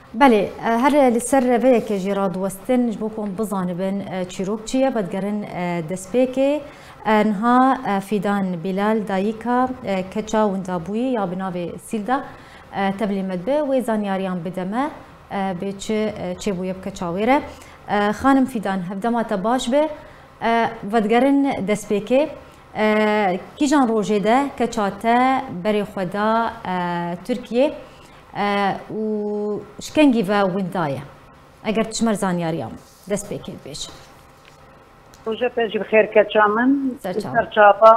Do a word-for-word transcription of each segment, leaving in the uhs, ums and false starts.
بله هر لسر ویک جیراد وستن جبوکم بزانبن چیروک چیه بدگرن دسپیک انها فیدان بلال دایکا کچا وندابوی یا بناوی سیلدا تبلیمت به و زانیاریان بدمه به چه چه بوی بکچاویره خانم فیدان هفدما تباش به بدگرن دسپیک کیجان روزه ده کچاته بری خدا ترکیه و شکنگی و وندایه اگر تشمر زانیاریام دست بکید بیش روزه پیش بخیر کچامن سرچاپا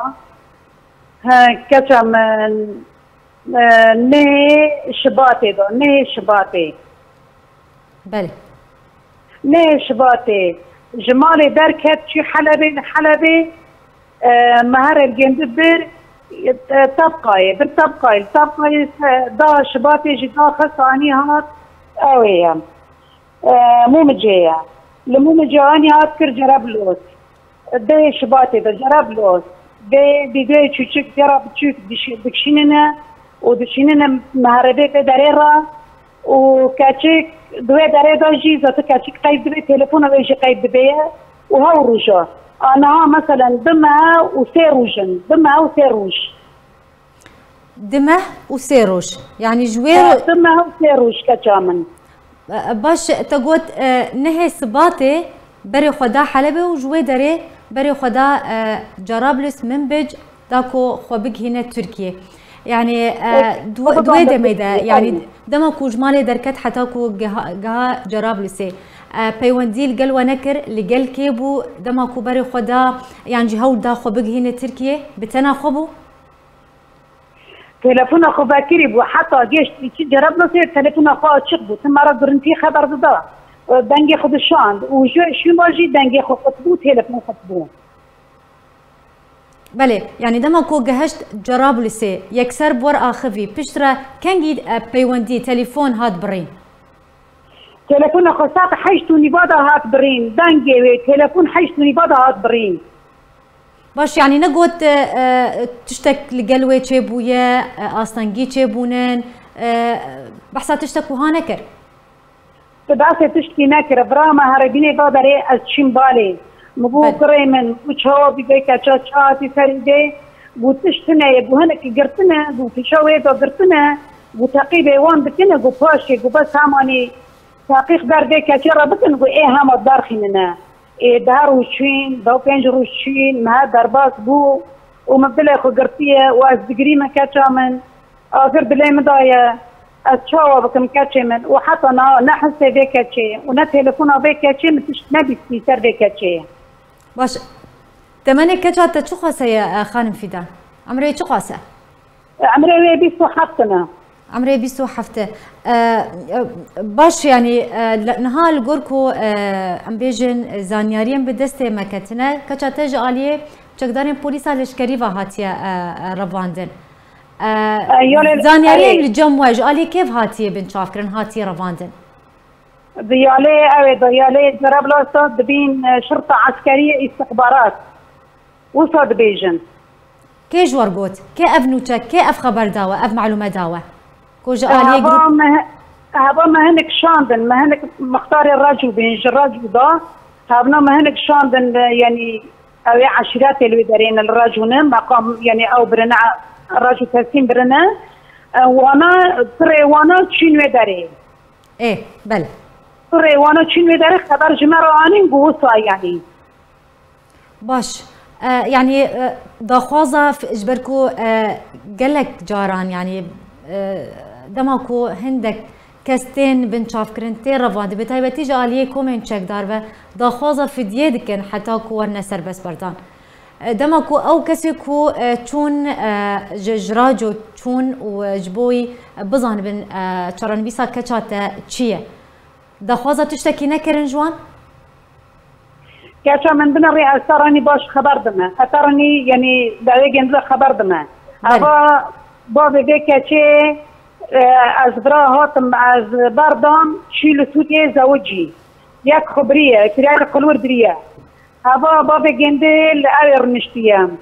کچامن نه شباته دو نه شباته بله نه شباته جمال درکت چی حلبه حلبه مهر الجند بر طبقاي بالطبقاي طبقاي دا شباتي جدا خصاني هات اويا آه مو مجيه لمو مجاني هات كر جرابلوس دي شباتي دا جرابلوس دي دي دي تشوك جراب تشوك دكشيننا ودكشيننا مهربي دريرا وكاتشيك دوي دريدا جيزه كاتشيك قيد بي تليفون ويجي قيد بي وهو رجا أنا مثلا دمها وسيروجن دمها وسيروج دمه وسيروج يعني جوير دمها وسيروج كجامن باش تقول نهي سباتي بري خدا حلبة وجوي دري بري خدا جرابلس منبج داكو خوبك هنا تركيا يعني دو دوي دميدا يعني دمكو جمالي دركت حتى كو جها جرابلسي پیوندیل گل و نکر لگل کیبو دما کوبر خدا يعني جهود دا خو بگهینه ترکیه بتنا خوبو تلفون خو باکری بو حتی گشت چی جرب نسیر تلفون خو چق بو تمارا گرنتی خبر دادا دنگی خود شاند و شو ماجی دنگی خو خطبو تلفون خطبو بله يعني دما كو جهشت جرابلسي يكسر بور آخفي بشترا كنجي پیوندی تليفون هات برين تلفون خاصات حيشتوني بادا هات برين دنگي تلفون حيشتوني بادا هات برين باش يعني نقول تشتك لقلوي تشيبويا اصلا تشيبونن بحسا تشتكوا ها نكر بحسا تشتكي نكر براما هربيني بادا ري ازشين بالي مبو كريمن وشهو بيكا تشاتي فريدي وتشتنا يبو هنك قرتنا وفيشاوي دا قرتنا وتقيبي وان بكنا قو باشي قو بس هماني تحقيق برده كثيرة بكن قو ايه هم الدارخيننا ايه دار وشين دو بينج روشين مها درباس بو ومبدلا خو قرطية واز دقري ما كاتشامن اخر بلاي مضايا اتشاوا بكم كاتشمن وحتى نحس بي كاتشي ونا تليفونا بي كاتشي متش نبي سيسر بي كاتشي باش تمني كاتشات شو خاصة يا خانم فيدان عمري شو خاصة عمري بيسو حفتنا عمري بيسو حفته أه باش يعني أه نهال جوركو أه ام بيجن زانيارين بدسته مكتنا كاتشاتج عليه تقدرين بوليسا لشكري وهاتيا أه رواندن أه زانيارين الجمواج عليه كيف هاتيه بنشافكرن هاتيه رواندن ديالي اوي ديالي جرابلوسا دبين شرطه عسكريه استخبارات وصاد بيجن كي جورجوت كي افنوتك كي اف خبر داوه اف معلومه داوه كوجا عليه جروب هذا ما هنك شاندن ما هنك مختار الرجل بين الرجل ده هذا ما هنك شاندن يعني او عشرات اللي دارين الرجل مقام يعني او برنا الرجل تسين برنا وانا تري وانا شنو داري ايه بل تري وانا شنو داري خبر جمراني بوصا يعني باش آه يعني آه دخوازه في اجبركو آه قالك جاران يعني آه دماكو هندك كستين بنشاف كرنتي رفاند بتايبتي جاليه كومنت تشيك داربه داخوازه في ديدكن حتى كو ورنا سربس بردان دماكو او كسيكو تشون جراجو تشون وجبوي بزان بن تشرن بيسا كچاته تشيه داخوازه تشتكي نكرن جوان كاچا من بن ري اثرني باش خبر دمه اثرني يعني دايجن خبر دمه ابا بابي بكاچه از برا هاتم از بردام شيلو سوتي زوجي ياك خبريه كريال قلور دريه هبا بابا جندل اير نشتيام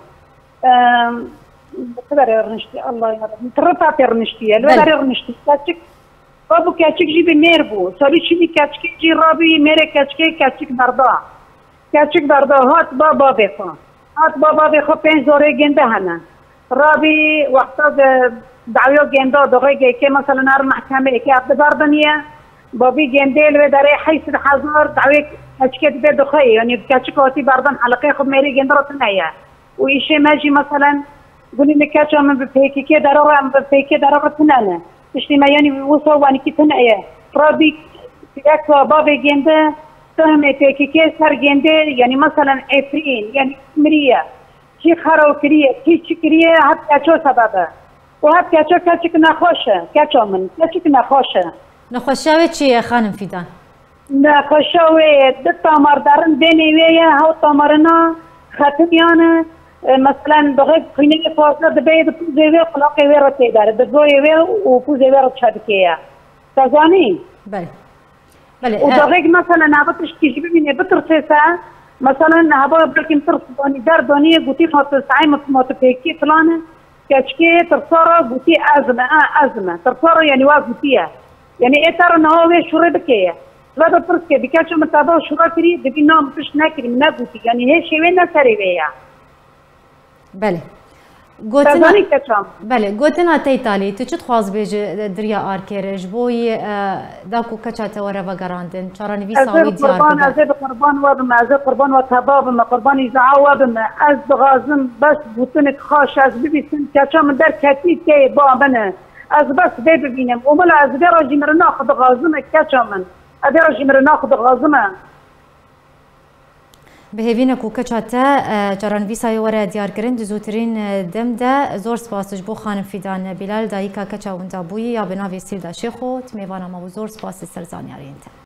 ام تقدر رنشتي الله يا رب ترفعت رنشتي الولد رنشتي تاتك بابو کچک جی به میر بو سالی چی کچک جی رابی میره کچک کچک دردا کچک دردا هات بابا بخو هات بابا بخو پنج زوره گنده هنن رابی وقتا دعوی گنده دقیقه که مثلا نار محکمه که عبد باردنیه بابی گنده لو داره حیث هزار دعوی کچک به دخوی یعنی کچک واتی باردن حلقه خب میره گنده رو تنیه و ایشه ماجی مثلا قولي لك كاتشا من بفيكي كي ضرورة من بفيكي ضرورة تنانا تشتي ما يعني وصوا واني كي تنايا رابي فيك بابي جنده تهمي فيكي كي سر جنده يعني مثلا عفرين يعني مرية شي خرو كريه كي شكريه هات كاتشو سببه وهات كاتشو كاتشك نخوشه كاتشو من كاتشك نخوشه نخوشاوي چیه خانم فیدان؟ نخوشاوي دو تامار دارن بيني ويا هاو تامارنا ختميانه مثلا بغيت خليني فاصله دبي زي قلاقي ويرا تيدار دبي ويرا وفوزي ويرا تشاركيا تزاني بله بله وبغيت مثلا هبطش تجيبي من بترسيسا مثلا هبا بلكن ترصدوني داردوني قلتي خاطر ساعي متفيكي فلانه كاشكي ترصارة قلتي ازمه اه ازمه ترصارة يعني واقفيه يعني ايه ترى انه هو شو بكيه لا ترسكي بكاشو متابعه شو كري دبي نوم فيش ناكري من قلتي يعني هي شيء وين سري بيا بله گوتنا بله گوتنا تیتالی تو چت خواز بیج دریا آرکرش بوی داکو کچات ورا وگراندن چارانی وی ساوی دیار قربان از قربان و بم از قربان و تباب ما قربان زعوا بم از غازم بس بوتنك خاش از ببیسن کچا من در کتی کی با من از بس ببینم ومل از درجه مر ناخذ غازم کچا من درجه مر ناخذ غازم بهێڤینە و کەچاتە جارانویسای وەرە دیارکردن دزووترین دەمدا زۆر سپاسش بۆ خانم فیدان بیلال دایکا کەچاوندا بووی یا بە ناوی سیلدا شێخۆت میێوانەمە و زۆر سپاسی سەرزانیاریێنتە